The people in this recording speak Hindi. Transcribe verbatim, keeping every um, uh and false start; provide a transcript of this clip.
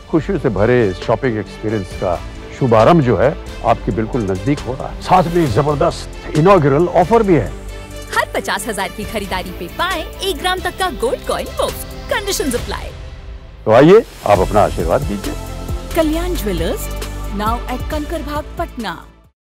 खुशियों से भरे शॉपिंग एक्सपीरियंस का शुभारंभ जो है आपकी बिल्कुल नजदीक हो रहा है। साथ में एक जबरदस्त इनॉग्रल ऑफर भी है। हर पचास हजार की खरीदारी पे पाएं एक ग्राम तक का गोल्ड कॉइन मुफ्त। Conditions apply. तो आइए आप अपना आशीर्वाद दीजिए। Kalyan jewellers, now at Kankarbagh, Patna.